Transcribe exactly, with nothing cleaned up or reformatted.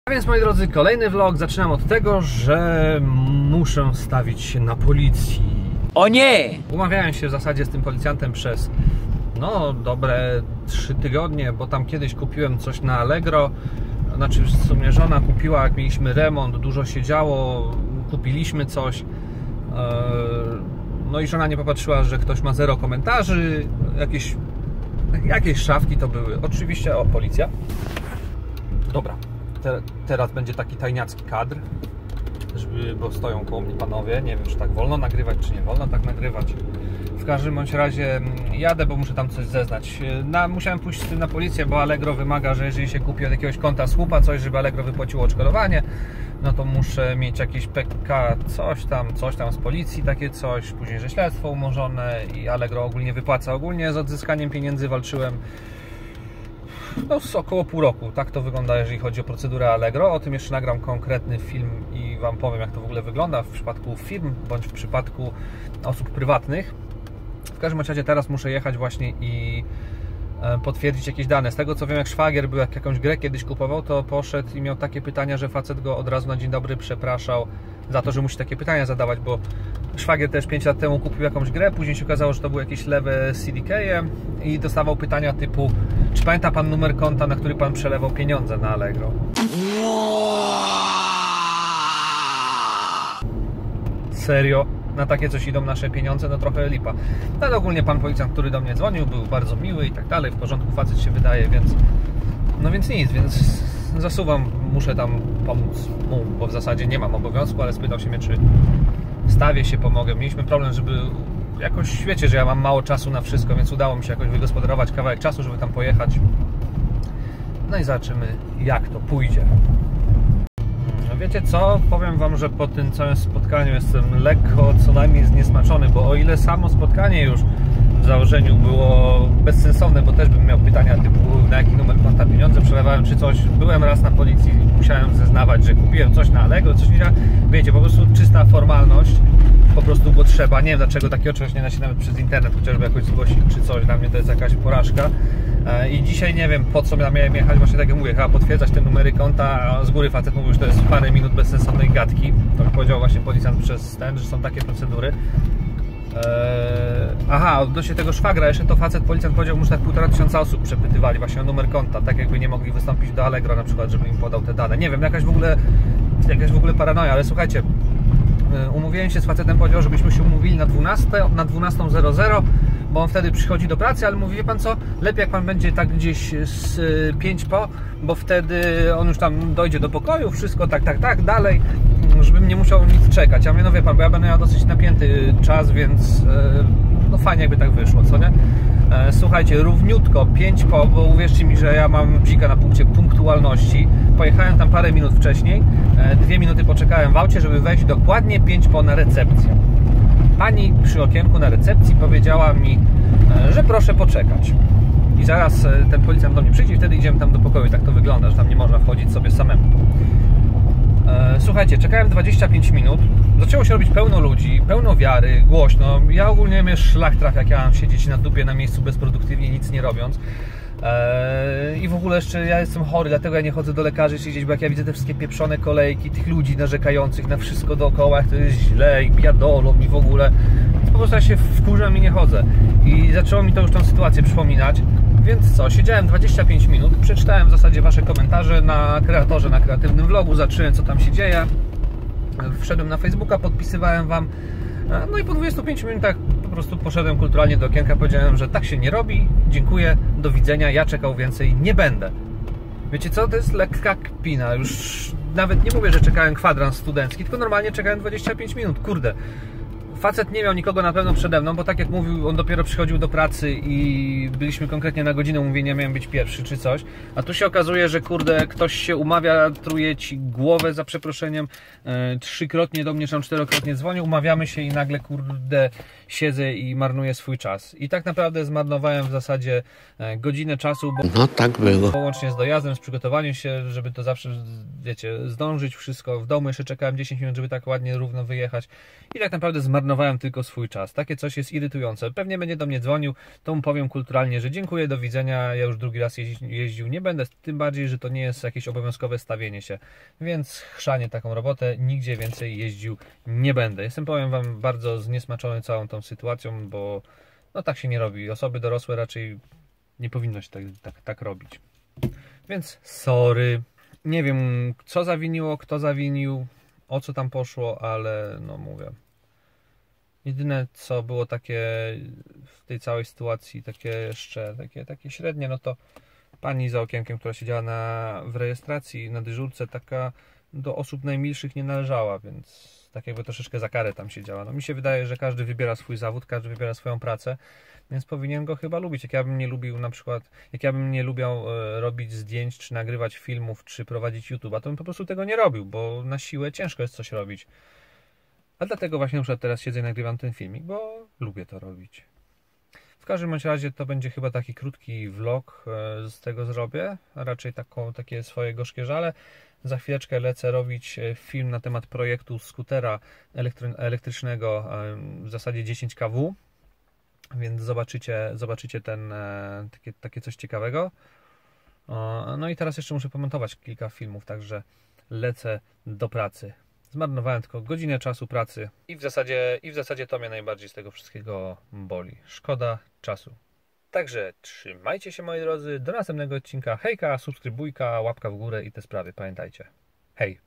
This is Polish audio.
A więc moi drodzy, kolejny vlog. Zaczynam od tego, że muszę stawić się na policji. O nie! Umawiałem się w zasadzie z tym policjantem przez no dobre trzy tygodnie, bo tam kiedyś kupiłem coś na Allegro. Znaczy w sumie żona kupiła, jak mieliśmy remont, dużo się działo, kupiliśmy coś. No i żona nie popatrzyła, że ktoś ma zero komentarzy, jakieś, jakieś szafki to były. Oczywiście, o, policja. Dobra, Te, teraz będzie taki tajniacki kadr, żeby, bo stoją koło mnie panowie. Nie wiem, czy tak wolno nagrywać, czy nie wolno tak nagrywać. W każdym bądź razie jadę, bo muszę tam coś zeznać. Na, musiałem pójść z tym na policję, bo Allegro wymaga, że jeżeli się kupi od jakiegoś konta słupa coś, żeby Allegro wypłaciło odszkodowanie, no to muszę mieć jakieś P K, coś tam, coś tam z policji, takie coś, później, że śledztwo umorzone i Allegro ogólnie wypłaca. Ogólnie z odzyskaniem pieniędzy walczyłem no z około pół roku. Tak to wygląda, jeżeli chodzi o procedurę Allegro. O tym jeszcze nagram konkretny film i Wam powiem, jak to w ogóle wygląda w przypadku firm, bądź w przypadku osób prywatnych. W każdym razie teraz muszę jechać właśnie i potwierdzić jakieś dane. Z tego co wiem, jak szwagier był, jak jakąś grę kiedyś kupował, to poszedł i miał takie pytania, że facet go od razu na dzień dobry przepraszał za to, że musi takie pytania zadawać, bo szwagier też pięć lat temu kupił jakąś grę, później się okazało, że to był jakieś lewe C D K i dostawał pytania typu: czy pamięta pan numer konta, na który pan przelewał pieniądze na Allegro? Serio? Na takie coś idą nasze pieniądze? No trochę lipa. No ale ogólnie pan policjant, który do mnie dzwonił, był bardzo miły i tak dalej, w porządku facet się wydaje, więc no więc nic, więc zasuwam, muszę tam pomóc mu, bo w zasadzie nie mam obowiązku, ale spytał się mnie, czy stawię się, pomogę. Mieliśmy problem, żeby jakoś, wiecie, że ja mam mało czasu na wszystko, więc udało mi się jakoś wygospodarować kawałek czasu, żeby tam pojechać. No i zobaczymy, jak to pójdzie. Wiecie co? Powiem Wam, że po tym całym spotkaniu jestem lekko co najmniej zniesmaczony, bo o ile samo spotkanie już w założeniu było bezsensowne, bo też bym miał pytania typu na jaki numer konta pieniądze przelewałem czy coś. Byłem raz na policji, musiałem zeznawać, że kupiłem coś na Allegro, coś nie działa. Wiecie, po prostu czysta formalność, po prostu bo trzeba. Nie wiem dlaczego takiego czegoś nie da się nawet przez internet chociażby jakoś zgłosić czy coś. Dla mnie to jest jakaś porażka. I dzisiaj nie wiem, po co miałem jechać, właśnie tak jak mówię, chyba potwierdzać te numery konta, a z góry facet mówił, że to jest parę minut bezsensownej gadki. To mi powiedział właśnie policjant przez ten, że są takie procedury. Eee, aha, odnośnie tego szwagra, jeszcze to facet, policjant powiedział mu, że tak półtora tysiąca osób przepytywali właśnie o numer konta, tak jakby nie mogli wystąpić do Allegro na przykład, żeby im podał te dane. Nie wiem, jakaś w ogóle, jakaś w ogóle paranoja, ale słuchajcie, umówiłem się z facetem, powiedział, żebyśmy się umówili na dwunastą, na dwunastą zero zero, bo on wtedy przychodzi do pracy, ale mówi, wie pan co, lepiej jak pan będzie tak gdzieś z pięć po, bo wtedy on już tam dojdzie do pokoju, wszystko tak, tak, tak, dalej, żebym nie musiał nic czekać. Ja mówię, no wie pan, bo ja będę miał dosyć napięty czas, więc no fajnie jakby tak wyszło, co nie? Słuchajcie, równiutko pięć po, bo uwierzcie mi, że ja mam bzika na punkcie punktualności. Pojechałem tam parę minut wcześniej, dwie minuty poczekałem w aucie, żeby wejść dokładnie pięć po na recepcję. Pani przy okienku na recepcji powiedziała mi, że proszę poczekać. I zaraz ten policjant do mnie przyjdzie i wtedy idziemy tam do pokoju. I tak to wygląda, że tam nie można wchodzić sobie samemu. Słuchajcie, czekałem dwadzieścia pięć minut. Zaczęło się robić pełno ludzi, pełno wiary, głośno. Ja ogólnie mnie szlak trafia, jak ja mam siedzieć na dupie na miejscu bezproduktywnie, nic nie robiąc. I w ogóle jeszcze ja jestem chory, dlatego ja nie chodzę do lekarzy siedzieć, bo jak ja widzę te wszystkie pieprzone kolejki, tych ludzi narzekających na wszystko dookoła, jak to jest źle i biadolą i w ogóle, po prostu ja się wkurzam i nie chodzę. I zaczęło mi to już tą sytuację przypominać. Więc co, siedziałem dwadzieścia pięć minut, przeczytałem w zasadzie Wasze komentarze na kreatorze, na kreatywnym vlogu, zacząłem co tam się dzieje. Wszedłem na Facebooka, podpisywałem Wam. No i po dwudziestu pięciu minutach po prostu poszedłem kulturalnie do okienka, powiedziałem, że tak się nie robi, dziękuję, do widzenia, ja czekał więcej nie będę. Wiecie co, to jest lekka kpina, już nawet nie mówię, że czekałem kwadrans studencki, tylko normalnie czekałem dwadzieścia pięć minut, kurde. Facet nie miał nikogo na pewno przede mną, bo tak jak mówił, on dopiero przychodził do pracy i byliśmy konkretnie na godzinę umówienia, miałem być pierwszy czy coś. A tu się okazuje, że kurde, ktoś się umawia, truje ci głowę za przeproszeniem, e, trzykrotnie do mnie, czy czterokrotnie dzwonił, umawiamy się i nagle kurde siedzę i marnuję swój czas. I tak naprawdę zmarnowałem w zasadzie e, godzinę czasu, bo no tak było. Połącznie z dojazdem, z przygotowaniem się, żeby to zawsze, wiecie, zdążyć wszystko. W domu jeszcze czekałem dziesięć minut, żeby tak ładnie, równo wyjechać. I tak naprawdę zmarnowałem zmarnowałem tylko swój czas. Takie coś jest irytujące. Pewnie będzie do mnie dzwonił, to mu powiem kulturalnie, że dziękuję, do widzenia, ja już drugi raz jeździ, jeździł nie będę, tym bardziej, że to nie jest jakieś obowiązkowe stawienie się. Więc chrzanie taką robotę, nigdzie więcej jeździł nie będę. Jestem, powiem wam, bardzo zniesmaczony całą tą sytuacją, bo no tak się nie robi. Osoby dorosłe raczej nie powinno się tak, tak, tak robić. Więc sorry. Nie wiem, co zawiniło, kto zawinił, o co tam poszło, ale no mówię. Jedyne co było takie w tej całej sytuacji, takie jeszcze, takie, takie średnie, no to pani za okienkiem, która siedziała na, w rejestracji, na dyżurce, taka do osób najmilszych nie należała, więc tak jakby troszeczkę za karę tam siedziała. No mi się wydaje, że każdy wybiera swój zawód, każdy wybiera swoją pracę, więc powinien go chyba lubić. Jak ja bym nie lubił na przykład, jak ja bym nie lubiał e, robić zdjęć, czy nagrywać filmów, czy prowadzić YouTube'a, to bym po prostu tego nie robił, bo na siłę ciężko jest coś robić. A dlatego właśnie na przykład teraz siedzę i nagrywam ten filmik, bo lubię to robić. W każdym bądź razie to będzie chyba taki krótki vlog z tego zrobię, a raczej taką, takie swoje gorzkie żale. Za chwileczkę lecę robić film na temat projektu skutera elektrycznego w zasadzie dziesięć kilowattów, więc zobaczycie, zobaczycie ten, takie, takie coś ciekawego. No i teraz jeszcze muszę pomontować kilka filmów, także lecę do pracy. Zmarnowałem tylko godzinę czasu pracy i w zasadzie, i w zasadzie to mnie najbardziej z tego wszystkiego boli. Szkoda czasu. Także trzymajcie się, moi drodzy, do następnego odcinka. Hejka, subskrybujka, łapka w górę i te sprawy, pamiętajcie. Hej!